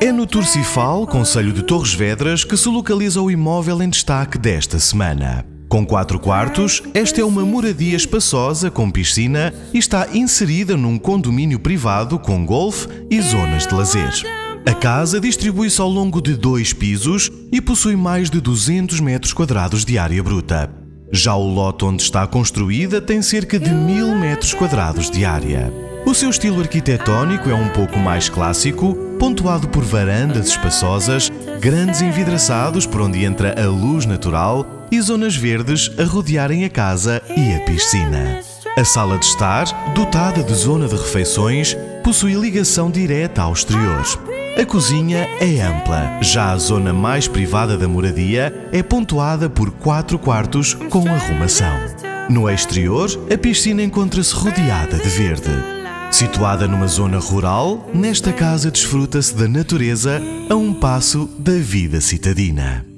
É no Turcifal, concelho de Torres Vedras, que se localiza o imóvel em destaque desta semana. Com 4 quartos, esta é uma moradia espaçosa com piscina e está inserida num condomínio privado com golfe e zonas de lazer. A casa distribui-se ao longo de 2 pisos e possui mais de 200 metros quadrados de área bruta. Já o lote onde está construída tem cerca de 1000 metros quadrados de área. O seu estilo arquitetónico é um pouco mais clássico, pontuado por varandas espaçosas, grandes envidraçados por onde entra a luz natural e zonas verdes a rodearem a casa e a piscina. A sala de estar, dotada de zona de refeições, possui ligação direta ao exterior. A cozinha é ampla, já a zona mais privada da moradia é pontuada por 4 quartos com arrumação. No exterior, a piscina encontra-se rodeada de verde. Situada numa zona rural, nesta casa desfruta-se da natureza a um passo da vida citadina.